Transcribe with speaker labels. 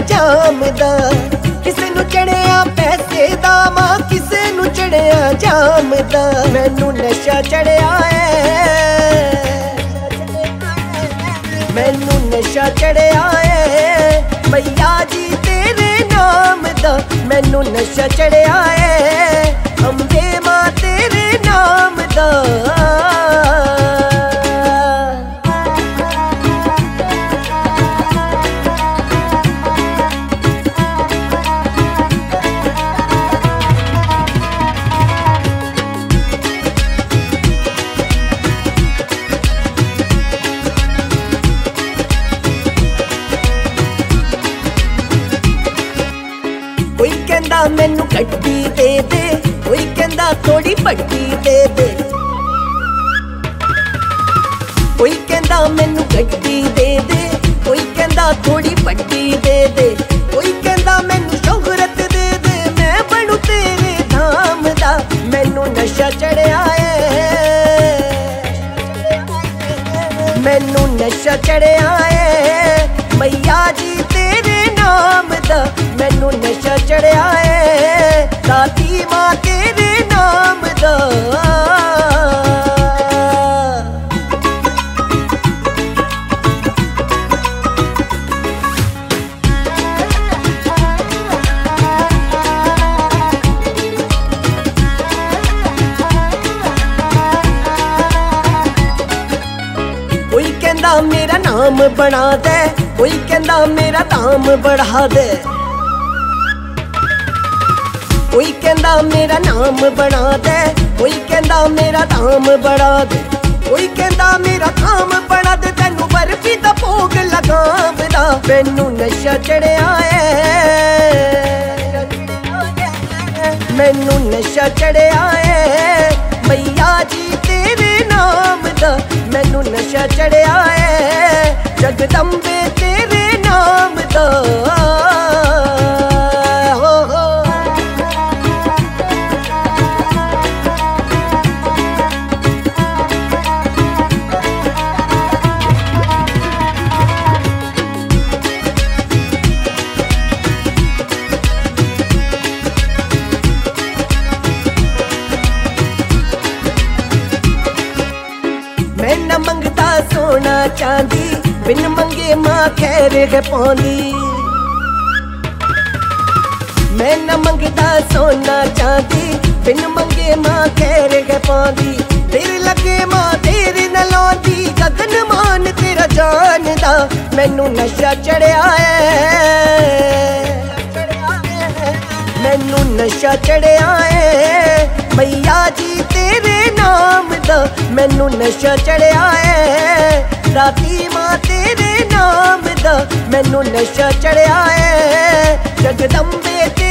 Speaker 1: जाम दा, किसे नू चढ़िया पैसे दा, मां किसे नू चढ़िया जाम दा। मैनू नशा चढ़िया है, मैनू नशा चढ़िया है मैया जी तेरे नाम दा। मैनू नशा चढ़िया है अम्बे मां तेरे नाम दा। कोई कहंदा मैनू गड्डी दे दे, कोई कहंदा थोड़ी पट्टी दे दे। कोई कहंदा मैनू गड्डी दे दे, कोई कहंदा थोड़ी पट्टी दे दे। कोई कहंदा मैनू शोहरत दे दे, मैं बनू तेरे धाम दा। मैनू नशा चढ़िया है, मैनू नशा चढ़िया है मैया जी तेरे नाम दा। मैनू नशा चढ़िया है दाती मां तेरे नाम दा। कोई कहंदा मेरा नाम बना दे, कोई कहंदा मेरा दाम बढ़ा दे। कोई कहंदा मेरा नाम बना दे, कोई कहंदा मेरा दाम बढ़ा दे। कोई कहंदा मेरा काम बढ़ा दे, तैनू बर्फी दा भोग लगावदा। मैनू नशा चढ़िया है, मैनू नशा चढ़िया है मैया जी तेरे नाम दा। मैनू नशा चढ़िया है जगदम्बे तेरे नाम दा। मैं न मंगता सोना चांदी, बिन मंगे मां खैर है पाउंदी। मैं न मंगता सोना चांदी, बिन मंगे मां खैर है पाउंदी। तेरे लगे मां तेरे न लाउंदी, गगन मान तेरा जानदा। मैनू नशा चढ़िया है, मैनू नशा चढ़िया है मैया जी तेरे नाम दा। मैनू नशा चढ़िया है दाती मां तेरे नाम दा। मैनू नशा चढ़िया है जगदम्बे